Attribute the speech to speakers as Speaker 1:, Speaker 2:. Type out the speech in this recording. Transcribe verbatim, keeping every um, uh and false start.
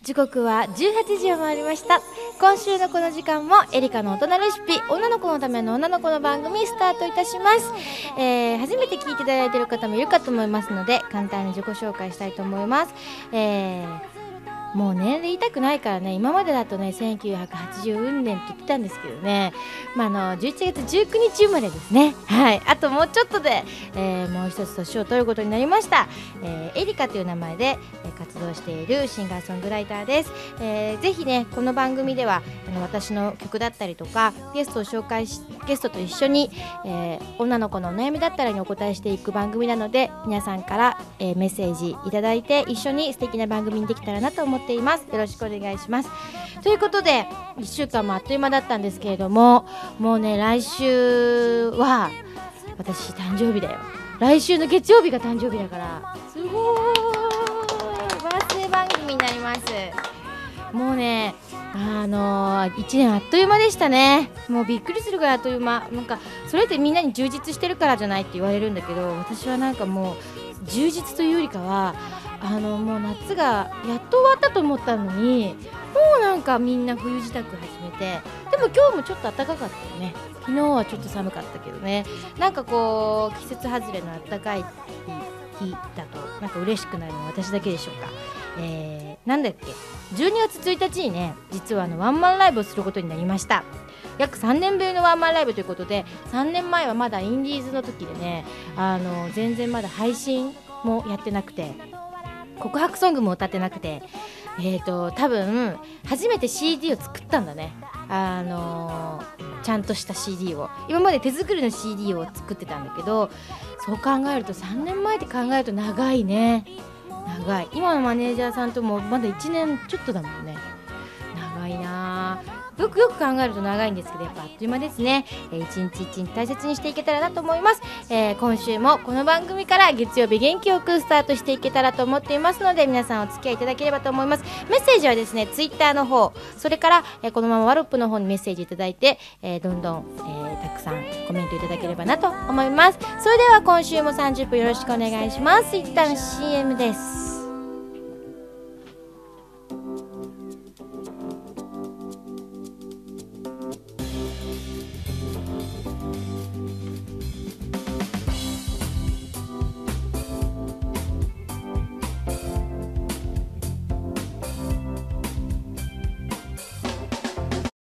Speaker 1: 時刻はじゅうはちじを回りました。今週のこの時間もエリカの大人レシピ、女の子のための女の子の番組スタートいたします。えー、初めて聞いていただいている方もいるかと思いますので、簡単に自己紹介したいと思います。えーもう年齢言いたくないからね、今までだとねせんきゅうひゃくはちじゅううんねんって言ってたんですけどね、まあ、あのじゅういちがつじゅうくにち生まれですね。はい、あともうちょっとで、えー、もう一つ年を取ることになりました。えー、エリカという名前で、えー、活動しているシンガーソングライターです。えー、ぜひねこの番組ではあの私の曲だったりとかゲストを紹介しゲストと一緒に、えー、女の子のお悩みだったりにお答えしていく番組なので、皆さんから、えー、メッセージいただいて一緒に素敵な番組にできたらなと思っています。よろしくお願いします。ということでいっしゅうかんもあっという間だったんですけれども、もうね来週は私誕生日だよ。来週の月曜日が誕生日だからすごーい、バースデー番組になります。もうねあのー、いちねんあっという間でしたね。もうびっくりするぐらいあっという間。なんかそれってみんなに充実してるからじゃないって言われるんだけど、私はなんかもう充実というよりかはあのもう夏がやっと終わったと思ったのに、もうなんかみんな冬支度始めて、でも今日もちょっと暖かかったよね。昨日はちょっと寒かったけどね、なんかこう季節外れの暖かい日だとなんか嬉しくなるのは私だけでしょうか。えー、なんだっけじゅうにがつついたちにね実はあのワンマンライブをすることになりました。約さんねんぶりのワンマンライブということで、さんねんまえはまだインディーズの時でね、あの全然まだ配信もやってなくて告白ソングも歌ってなくて、えーと多分初めて シーディー を作ったんだね。あのー、ちゃんとした シーディー を、今まで手作りの シーディー を作ってたんだけど、そう考えるとさんねんまえって考えると長いね。長い。今のマネージャーさんともまだいちねんちょっとだもんね。長いなぁ。よくよく考えると長いんですけど、やっぱあっという間ですね。えー、一日一日大切にしていけたらなと思います。えー、今週もこの番組から月曜日元気よくスタートしていけたらと思っていますので、皆さんお付き合いいただければと思います。メッセージはですねツイッターの方、それから、えー、このままワロップの方にメッセージいただいて、えー、どんどん、えー、たくさんコメントいただければなと思います。それでは今週もさんじゅっぷんよろしくお願いします。一旦 シーエム です。